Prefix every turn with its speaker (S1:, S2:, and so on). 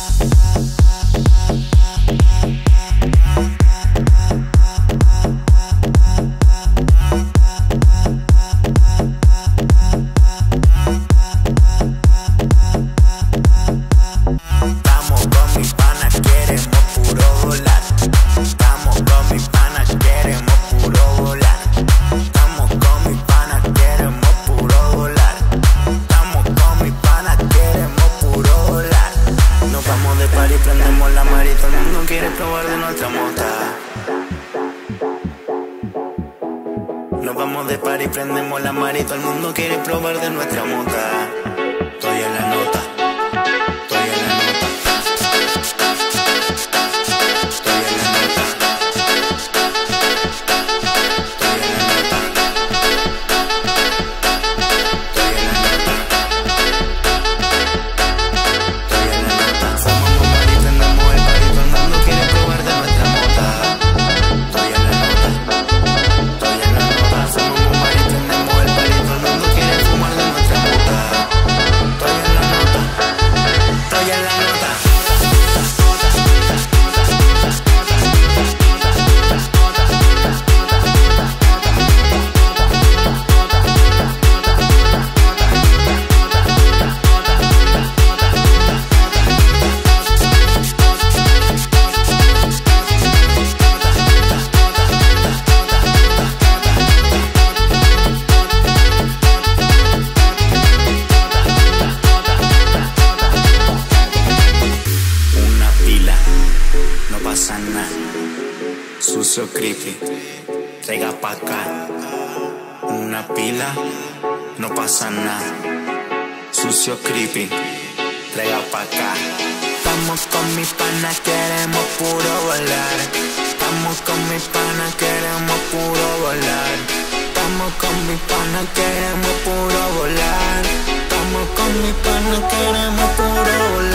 S1: Nos vamos de party, prendemos la mar y todo el mundo quiere probar de nuestra mota. Estoy en la nota. Estoy en la nota. Estoy en la nota. Estoy en la nota. Estoy en la nota. Estoy en la nota. Fumamos mar y prendemos el party, todo el mundo quiere probar de nuestra mota. Estoy en la nota. Estoy en la nota. Fumamos mar y prendemos el party, todo el mundo quiere fumar de nuestra mota. Estoy en la nota. Estoy en la nota. Una pila, no pasa nada. Sucio creepy, traiga pa' acá. Una pila, no pasa nada. Sucio creepy, traiga pa' acá. Estamos con mi pana, queremos puro volar. Estamos con mi pana, queremos puro volar. Estamos con mi pana, queremos puro volar. Estamos con mi pana, queremos puro volar.